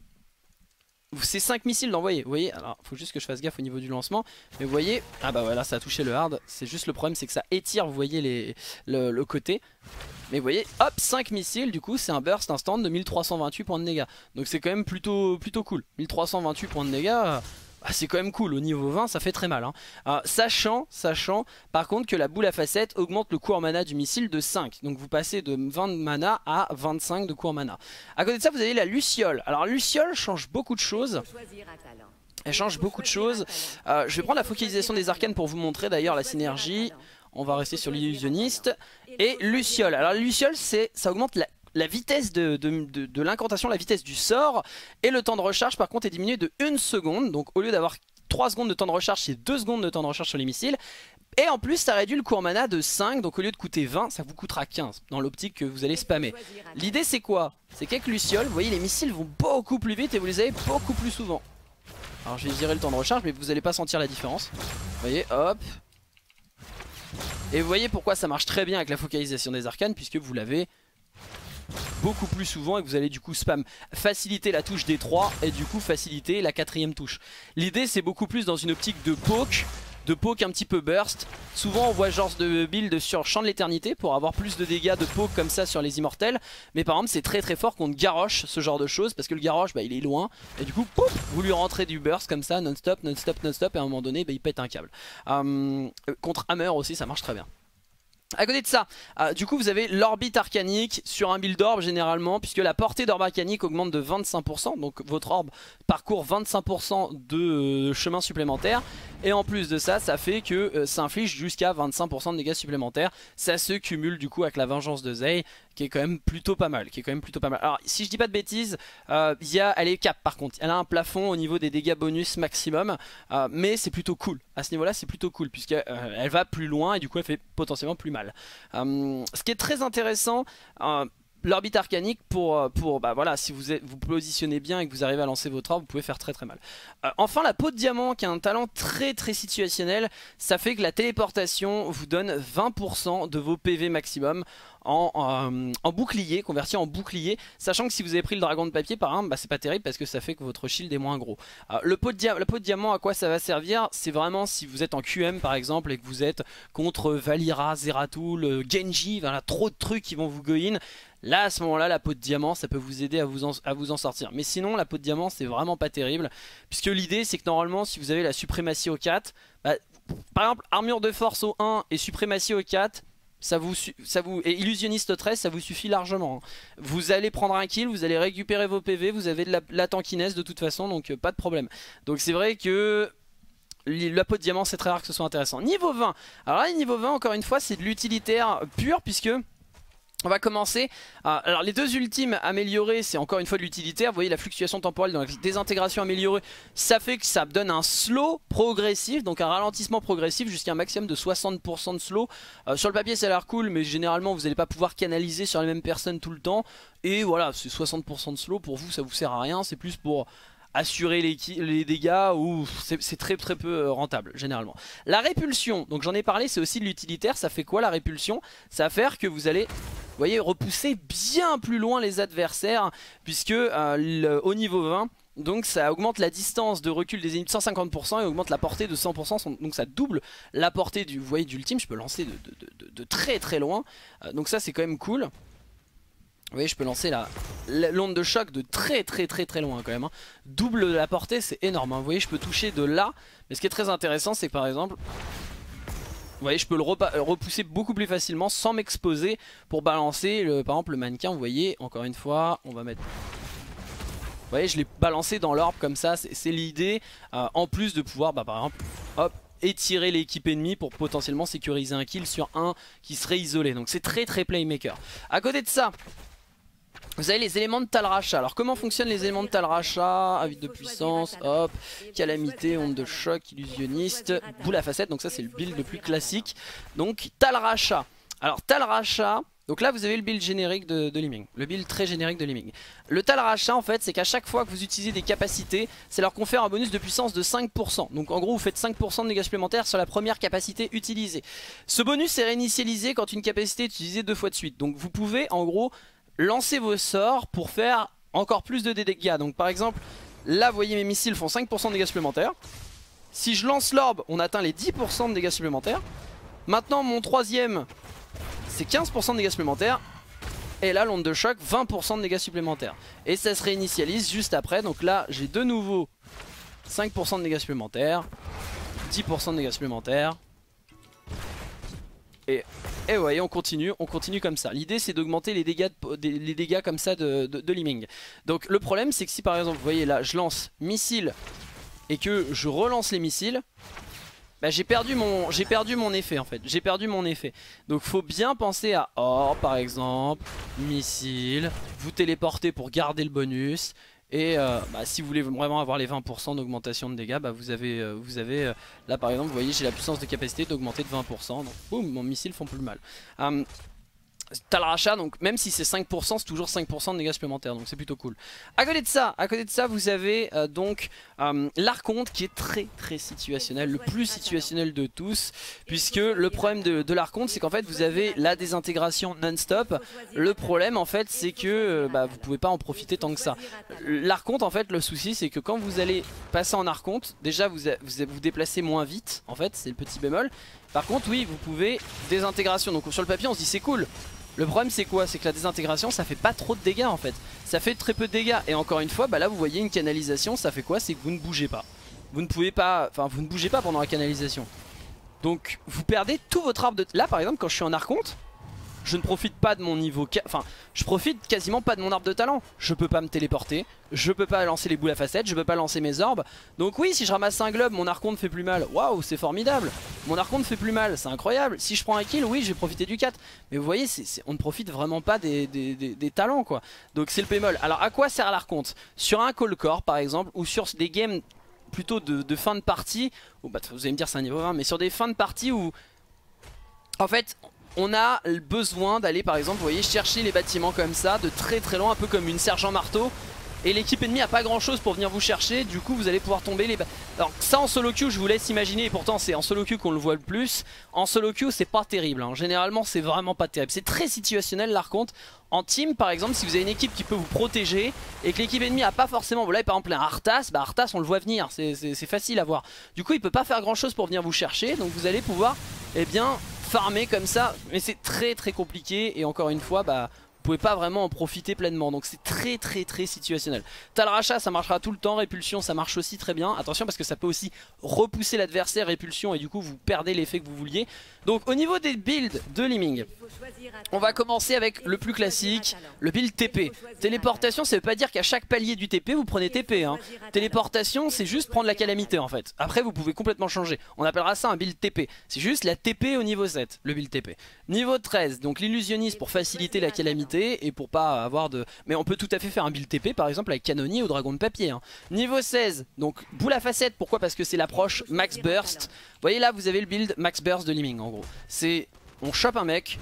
c'est cinq missiles d'envoyer, vous voyez. Alors faut juste que je fasse gaffe au niveau du lancement, mais vous voyez, ah bah voilà, ça a touché le hard. C'est juste le problème, c'est que ça étire, vous voyez les, le, le côté. Mais vous voyez, hop, cinq missiles, du coup c'est un burst instant de mille trois cent vingt-huit points de dégâts. Donc c'est quand même plutôt, plutôt cool. mille trois cent vingt-huit points de dégâts, bah, c'est quand même cool. Au niveau vingt, ça fait très mal, hein. Alors, sachant, sachant par contre que la boule à facettes augmente le coût en mana du missile de cinq. Donc vous passez de vingt de mana à vingt-cinq de coût en mana. À côté de ça, vous avez la Luciole. Alors Luciole change beaucoup de choses. Elle change beaucoup de choses. Euh, je vais prendre la focalisation des arcanes pour vous montrer d'ailleurs la synergie. On va rester sur l'illusionniste et Luciole. Alors Luciole, c'est, ça augmente la, la vitesse de, de, de, de l'incantation, la vitesse du sort, et le temps de recharge par contre est diminué de une seconde. Donc au lieu d'avoir trois secondes de temps de recharge, c'est deux secondes de temps de recharge sur les missiles. Et en plus ça réduit le coût en mana de cinq, donc au lieu de coûter vingt, ça vous coûtera quinze dans l'optique que vous allez spammer. L'idée c'est quoi? C'est qu'avec Luciole, vous voyez les missiles vont beaucoup plus vite et vous les avez beaucoup plus souvent. Alors je vais virer le temps de recharge mais vous n'allez pas sentir la différence. Vous voyez, hop. Et vous voyez pourquoi ça marche très bien avec la focalisation des arcanes, puisque vous l'avez beaucoup plus souvent et que vous allez du coup spam faciliter la touche des trois et du coup faciliter la quatrième touche. L'idée c'est beaucoup plus dans une optique de poke, de poke un petit peu burst. Souvent on voit ce genre de build sur Champ de l'éternité pour avoir plus de dégâts de poke comme ça sur les immortels. Mais par exemple c'est très très fort contre Garrosh, ce genre de choses, parce que le Garrosh bah, il est loin et du coup pouf, vous lui rentrez du burst comme ça non stop, non stop, non stop et à un moment donné bah, il pète un câble. Euh, contre Hammer aussi ça marche très bien. À côté de ça, euh, du coup vous avez l'orbite arcanique sur un build orb généralement, puisque la portée d'orbe arcanique augmente de vingt-cinq pour cent, donc votre orbe parcourt vingt-cinq pour cent de euh, chemin supplémentaire. Et en plus de ça, ça fait que euh, ça inflige jusqu'à vingt-cinq pour cent de dégâts supplémentaires. Ça se cumule du coup avec la vengeance de Zei, qui est quand même plutôt pas mal, qui est quand même plutôt pas mal. Alors si je dis pas de bêtises, euh, y a, elle est cap par contre, elle a un plafond au niveau des dégâts bonus maximum, euh, mais c'est plutôt cool. À ce niveau-là, c'est plutôt cool puisque euh, elle va plus loin et du coup elle fait potentiellement plus mal. Euh, ce qui est très intéressant. Euh, L'orbite arcanique pour, pour bah voilà, si vous êtes, vous positionnez bien et que vous arrivez à lancer votre orbe, vous pouvez faire très très mal. Euh, enfin la peau de diamant qui a un talent très très situationnel, ça fait que la téléportation vous donne vingt pour cent de vos P V maximum en, en, en bouclier, converti en bouclier, sachant que si vous avez pris le dragon de papier par exemple, bah, c'est pas terrible parce que ça fait que votre shield est moins gros. Euh, le pot de la peau de diamant, à quoi ça va servir? C'est vraiment si vous êtes en Q M par exemple et que vous êtes contre Valira, Zeratul, Genji, voilà, trop de trucs qui vont vous go in. Là à ce moment là la peau de diamant ça peut vous aider à vous en, à vous en sortir. Mais sinon la peau de diamant c'est vraiment pas terrible, puisque l'idée c'est que normalement si vous avez la suprématie au quatre, bah, par exemple armure de force au un et suprématie au quatre, ça vous, ça vous, et illusionniste treize ça vous suffit largement. Vous allez prendre un kill, vous allez récupérer vos P V, vous avez de la, la tankiness de toute façon, donc euh, pas de problème. Donc c'est vrai que la peau de diamant c'est très rare que ce soit intéressant. Niveau vingt, alors là niveau vingt encore une fois c'est de l'utilitaire pur, puisque on va commencer. Alors les deux ultimes améliorés, c'est encore une fois de l'utilitaire. Vous voyez la fluctuation temporelle dans la désintégration améliorée, ça fait que ça donne un slow progressif, donc un ralentissement progressif jusqu'à un maximum de soixante pour cent de slow. euh, Sur le papier ça a l'air cool, mais généralement vous n'allez pas pouvoir canaliser sur les mêmes personnes tout le temps. Et voilà, c'est soixante pour cent de slow, pour vous ça vous sert à rien, c'est plus pour assurer les, les dégâts ou c'est très très peu rentable généralement. La répulsion, donc j'en ai parlé, c'est aussi de l'utilitaire. Ça fait quoi la répulsion? Ça va faire que vous allez, vous voyez, repousser bien plus loin les adversaires, puisque euh, le, au niveau vingt, donc ça augmente la distance de recul des ennemis de cent cinquante pour cent et augmente la portée de cent pour cent, donc ça double la portée du, vous voyez, d'ultime. Je peux lancer de, de, de, de très très loin, euh, donc ça c'est quand même cool. Vous voyez, je peux lancer l'onde de choc de très très très très loin quand même, hein. Double la portée, c'est énorme, hein. Vous voyez, je peux toucher de là, mais ce qui est très intéressant, c'est que par exemple, vous voyez, je peux le repousser beaucoup plus facilement sans m'exposer pour balancer le, par exemple le mannequin. Vous voyez, encore une fois, on va mettre... Vous voyez, je l'ai balancé dans l'orbe comme ça, c'est l'idée, euh, en plus de pouvoir, bah, par exemple, hop, étirer l'équipe ennemie pour potentiellement sécuriser un kill sur un qui serait isolé. Donc c'est très très playmaker. À côté de ça, vous avez les éléments de Tal'Rasha. Alors comment fonctionnent les éléments de Tal'Rasha? Avide de puissance, hop, calamité, onde de choc, illusionniste, boule à facettes. Donc ça c'est le build le plus classique. Donc Tal'Rasha. Alors Tal'Rasha, donc là vous avez le build générique de, de Liming, le build très générique de Liming. Le Tal'Rasha en fait, c'est qu'à chaque fois que vous utilisez des capacités, ça leur confère un bonus de puissance de cinq pour cent. Donc en gros vous faites cinq pour cent de dégâts supplémentaires sur la première capacité utilisée. Ce bonus est réinitialisé quand une capacité est utilisée deux fois de suite. Donc vous pouvez en gros lancer vos sorts pour faire encore plus de dégâts. Donc par exemple, là vous voyez mes missiles font cinq pour cent de dégâts supplémentaires. Si je lance l'orbe, on atteint les dix pour cent de dégâts supplémentaires. Maintenant mon troisième, c'est quinze pour cent de dégâts supplémentaires. Et là l'onde de choc, vingt pour cent de dégâts supplémentaires. Et ça se réinitialise juste après. Donc là j'ai de nouveau cinq pour cent de dégâts supplémentaires, dix pour cent de dégâts supplémentaires. Et, et vous voyez, on continue, on continue comme ça. L'idée c'est d'augmenter les dégâts, de, les dégâts comme ça de, de, de Liming. Donc le problème c'est que si par exemple vous voyez là je lance missile et que je relance les missiles, bah, j'ai perdu mon j'ai perdu mon effet en fait. J'ai perdu mon effet. Donc faut bien penser à or par exemple, missile, vous téléporter pour garder le bonus. Et euh, bah, si vous voulez vraiment avoir les vingt pour cent d'augmentation de dégâts, bah, vous avez, euh, vous avez euh, là par exemple, vous voyez j'ai la puissance de capacité d'augmenter de vingt pour cent. Donc boum, mon missile font plus mal. Um, Tal'Rasha, donc même si c'est cinq pour cent, c'est toujours cinq pour cent de dégâts supplémentaires, donc c'est plutôt cool. À côté de ça, à côté de ça vous avez euh, donc euh, l'Archonte qui est très très situationnel, le plus situationnel de tous, puisque le problème de, de l'Archonte c'est qu'en fait vous avez la désintégration non-stop. Le problème en fait c'est que euh, bah, vous pouvez pas en profiter tant que ça. L'Archonte en fait, le souci c'est que quand vous allez passer en Archonte, déjà vous vous, vous déplacez moins vite en fait, c'est le petit bémol. Par contre oui, vous pouvez désintégration, donc sur le papier on se dit c'est cool. Le problème c'est quoi? C'est que la désintégration ça fait pas trop de dégâts en fait. Ça fait très peu de dégâts. Et encore une fois, bah là vous voyez une canalisation, ça fait quoi? C'est que vous ne bougez pas. Vous ne pouvez pas, enfin vous ne bougez pas pendant la canalisation. Donc vous perdez tout votre arbre de... Là par exemple quand je suis en Archonte, je ne profite pas de mon niveau... Enfin je profite quasiment pas de mon arbre de talent. Je peux pas me téléporter, je peux pas lancer les boules à facettes, je peux pas lancer mes orbes. Donc oui, si je ramasse un globe, mon Archonte fait plus mal. Waouh, c'est formidable. Mon Archonte fait plus mal, c'est incroyable. Si je prends un kill, oui, je vais profiter du quatre. Mais vous voyez, c est, c est, on ne profite vraiment pas des, des, des, des talents quoi. Donc c'est le bémol. Alors à quoi sert l'Archonte? Sur un call core par exemple, ou sur des games plutôt de, de fin de partie, ou bah, vous allez me dire c'est un niveau vingt, mais sur des fins de partie où en fait on a besoin d'aller par exemple, vous voyez, chercher les bâtiments comme ça de très très loin, un peu comme une sergent marteau. Et l'équipe ennemie a pas grand chose pour venir vous chercher. Du coup vous allez pouvoir tomber les... Alors ça en solo queue je vous laisse imaginer. Et pourtant c'est en solo queue qu'on le voit le plus. En solo queue c'est pas terrible hein. Généralement c'est vraiment pas terrible. C'est très situationnel l'Archonte. En team par exemple, si vous avez une équipe qui peut vous protéger et que l'équipe ennemie a pas forcément... Vous l'avez par exemple un Arthas, bah Arthas on le voit venir, c'est facile à voir. Du coup il peut pas faire grand chose pour venir vous chercher. Donc vous allez pouvoir eh bien farmer comme ça. Mais c'est très très compliqué. Et encore une fois bah... vous pouvez pas vraiment en profiter pleinement, donc c'est très très très situationnel. Tal'Rasha ça marchera tout le temps, répulsion ça marche aussi très bien. Attention parce que ça peut aussi repousser l'adversaire, répulsion, et du coup vous perdez l'effet que vous vouliez. Donc au niveau des builds de Liming, on va commencer avec le plus classique, le build T P. Téléportation ça veut pas dire qu'à chaque palier du T P vous prenez T P hein. Téléportation c'est juste prendre la calamité en fait. Après vous pouvez complètement changer, on appellera ça un build T P. C'est juste la T P au niveau sept, le build T P. Niveau treize, donc l'illusionniste pour faciliter la calamité et pour pas avoir de... Mais on peut tout à fait faire un build T P par exemple avec canonnier ou dragon de papier hein. Niveau seize, donc boule à facettes, pourquoi? Parce que c'est l'approche max burst. Vous voyez là vous avez le build max burst de Liming en gros. C'est on chope un mec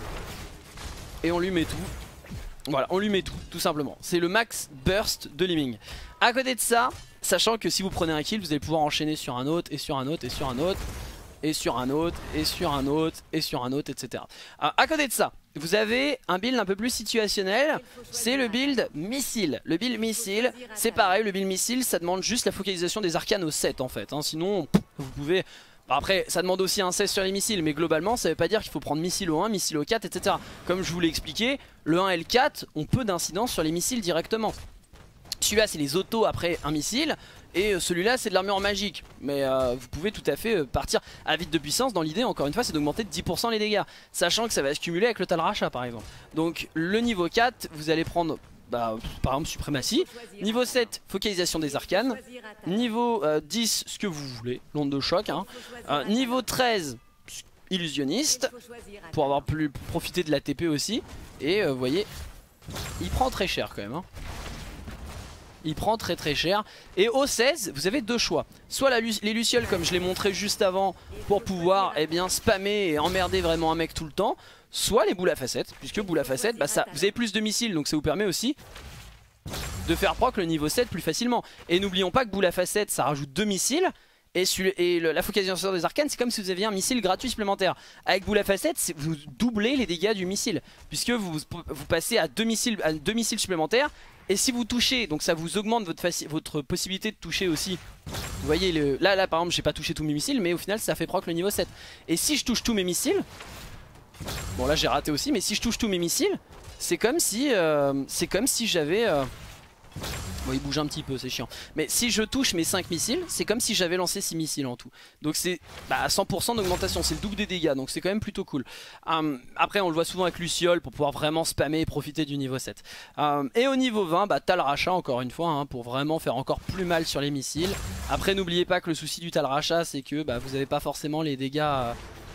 et on lui met tout. Voilà, on lui met tout, tout simplement. C'est le max burst de Liming. À côté de ça, Sachant que si vous prenez un kill, vous allez pouvoir enchaîner sur un autre, et sur un autre, et sur un autre, et sur un autre, et sur un autre, et sur un autre, et cetera. Alors, à côté de ça, vous avez un build un peu plus situationnel, c'est le build missile. Le build missile, c'est pareil, le build missile, ça demande juste la focalisation des arcanes au sept en fait. Hein. Sinon, vous pouvez... Après, ça demande aussi un seize sur les missiles, mais globalement, ça veut pas dire qu'il faut prendre missile au un, missile au quatre, et cetera. Comme je vous l'ai expliqué, le un et le quatre ont peu d'incidence sur les missiles directement. Celui-là, c'est les autos après un missile, et celui-là, c'est de l'armure magique. Mais euh, vous pouvez tout à fait partir à vide de puissance. Dans l'idée, encore une fois, c'est d'augmenter de dix pour cent les dégâts, sachant que ça va se cumuler avec le Tal Rasha, par exemple. Donc, le niveau quatre, vous allez prendre... Bah, par exemple suprématie, niveau sept focalisation des arcanes, niveau euh, dix ce que vous voulez, l'onde de choc, hein. euh, niveau treize illusionniste, pour avoir plus profité de la T P aussi, et euh, vous voyez, il prend très cher quand même, hein. Il prend très très cher. Et au seize, vous avez deux choix. Soit la, les lucioles comme je l'ai montré juste avant, pour pouvoir eh bien, spammer et emmerder vraiment un mec tout le temps. Soit les boules à facettes, puisque boules à facettes, bah ça, vous avez plus de missiles, donc ça vous permet aussi de faire proc le niveau sept plus facilement. Et n'oublions pas que boule à facettes, ça rajoute deux missiles. Et, et le, la focalisation des arcanes, c'est comme si vous aviez un missile gratuit supplémentaire. Avec boule à facettes, vous doublez les dégâts du missile, puisque vous, vous passez à deux missiles, à deux missiles supplémentaires. Et si vous touchez, donc ça vous augmente votre, votre possibilité de toucher aussi. Vous voyez, le, là, là par exemple, j'ai pas touché tous mes missiles, mais au final, ça fait proc le niveau sept. Et si je touche tous mes missiles, bon là j'ai raté aussi, mais si je touche tous mes missiles, c'est comme si, euh, c'est comme si j'avais... Euh... Bon, il bouge un petit peu, c'est chiant. Mais si je touche mes cinq missiles, c'est comme si j'avais lancé six missiles en tout. Donc c'est bah, à cent pour cent d'augmentation, c'est le double des dégâts, donc c'est quand même plutôt cool. Um, après on le voit souvent avec Luciole pour pouvoir vraiment spammer et profiter du niveau sept. Um, et au niveau vingt, bah, Tal Rasha encore une fois, hein, pour vraiment faire encore plus mal sur les missiles. Après n'oubliez pas que le souci du Tal Rasha, c'est que bah, vous n'avez pas forcément les dégâts... Euh,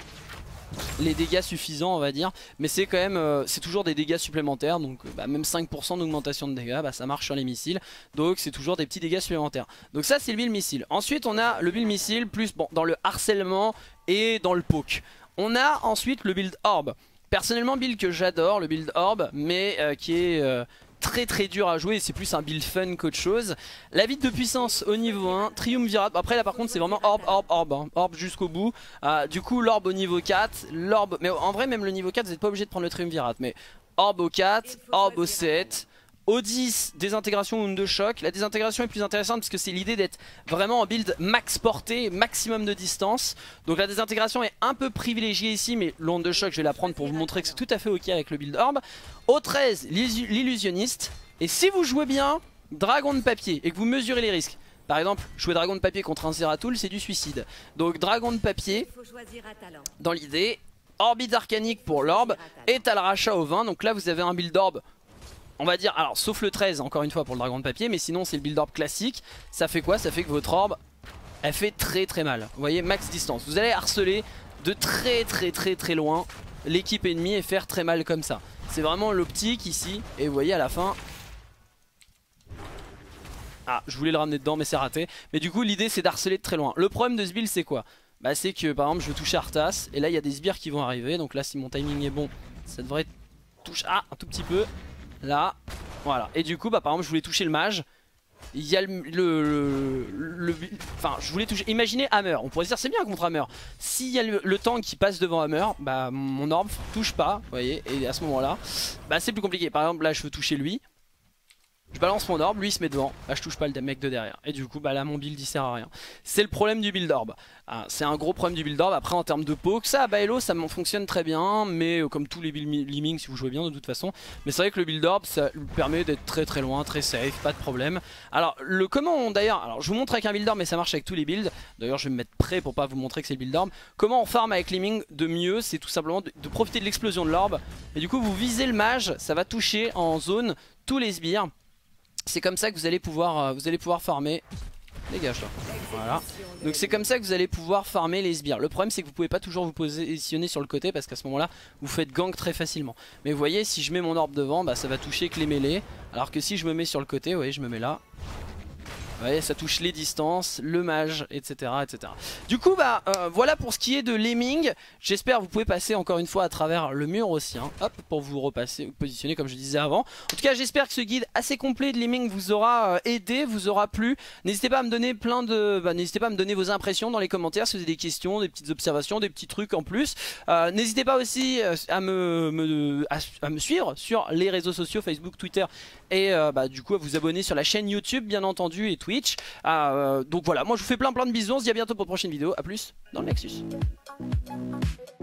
les dégâts suffisants on va dire, mais c'est quand même euh, c'est toujours des dégâts supplémentaires, donc bah, même cinq pour cent d'augmentation de dégâts, bah, ça marche sur les missiles, donc c'est toujours des petits dégâts supplémentaires. Donc ça c'est le build missile. Ensuite on a le build missile plus bon, dans le harcèlement et dans le poke. On a ensuite le build orb. Personnellement build que j'adore, le build orb, mais euh, qui est euh, très très dur à jouer, c'est plus un build fun qu'autre chose. La vide de puissance au niveau un, Triumvirat, après là par contre c'est vraiment orb, orb, orb, hein. Orb jusqu'au bout. Euh, du coup l'orb au niveau quatre, l'orb, mais en vrai même le niveau quatre vous n'êtes pas obligé de prendre le Triumvirat, mais orb au quatre, orb au sept, au dix, désintégration ou de choc. La désintégration est plus intéressante parce que c'est l'idée d'être vraiment en build max portée, maximum de distance. Donc la désintégration est un peu privilégiée ici, mais l'onde de choc je vais la prendre pour vous montrer que c'est tout à fait ok avec le build orb. Au treize, l'illusionniste. Et si vous jouez bien dragon de papier et que vous mesurez les risques, par exemple jouer dragon de papier contre un Zeratul c'est du suicide. Donc dragon de papier dans l'idée, orbite arcanique pour l'orbe et Tal Rasha au vingt. Donc là vous avez un build orb, on va dire, alors sauf le treize encore une fois pour le dragon de papier, mais sinon c'est le build orb classique. Ça fait quoi? Ça fait que votre orbe elle fait très très mal. Vous voyez, max distance, vous allez harceler de très très très très loin l'équipe ennemie et faire très mal comme ça. C'est vraiment l'optique ici, et vous voyez à la fin... Ah, je voulais le ramener dedans mais c'est raté. Mais du coup l'idée c'est d'harceler de très loin. Le problème de ce build c'est quoi? Bah c'est que par exemple je veux toucher Arthas, et là il y a des sbires qui vont arriver. Donc là si mon timing est bon, ça devrait toucher... Ah, un tout petit peu. Là, voilà. Et du coup bah par exemple je voulais toucher le mage. Il y a le, le, le, le... Enfin je voulais toucher... Imaginez Hammer, on pourrait se dire c'est bien contre Hammer. S'il y a le, le tank qui passe devant Hammer, bah mon orbe touche pas, vous voyez. Et à ce moment là, bah c'est plus compliqué. Par exemple là je veux toucher lui, je balance mon orbe, lui il se met devant, là je touche pas le mec de derrière. Et du coup bah là mon build il sert à rien. C'est le problème du build orb, ah, c'est un gros problème du build orb. Après en termes de poke, ça à Baello ça fonctionne très bien, mais euh, comme tous les build liming si vous jouez bien de toute façon. Mais c'est vrai que le build orb ça lui permet d'être très très loin, très safe, pas de problème. Alors le comment d'ailleurs, alors je vous montre avec un build orb mais ça marche avec tous les builds. D'ailleurs je vais me mettre prêt pour pas vous montrer que c'est le build orb. Comment on farm avec liming de mieux, c'est tout simplement de, de profiter de l'explosion de l'orbe. Et du coup vous visez le mage, ça va toucher en zone tous les sbires. C'est comme ça que vous allez pouvoir, euh, vous allez pouvoir farmer. Dégage toi. Voilà. Donc c'est comme ça que vous allez pouvoir farmer les sbires. Le problème c'est que vous pouvez pas toujours vous positionner sur le côté parce qu'à ce moment là vous faites gank très facilement. Mais vous voyez si je mets mon orbe devant bah ça va toucher que les mêlées. Alors que si je me mets sur le côté, vous voyez je me mets là. Vous voyez, ça touche les distances, le mage, et cetera et cetera. Du coup, bah euh, voilà pour ce qui est de Lemming. J'espère que vous pouvez passer encore une fois à travers le mur aussi, hein, hop, pour vous repasser, vous positionner comme je disais avant. En tout cas, j'espère que ce guide assez complet de Lemming vous aura euh, aidé, vous aura plu. N'hésitez pas à me donner plein de, bah, n'hésitez pas à me donner vos impressions dans les commentaires si vous avez des questions, des petites observations, des petits trucs en plus. Euh, N'hésitez pas aussi à me, me, à, à me suivre sur les réseaux sociaux, Facebook, Twitter, et euh, bah, du coup à vous abonner sur la chaîne YouTube bien entendu et Twitch. Euh, donc voilà, moi je vous fais plein plein de bisous, on se dit à bientôt pour une prochaine vidéo, à plus dans le Nexus.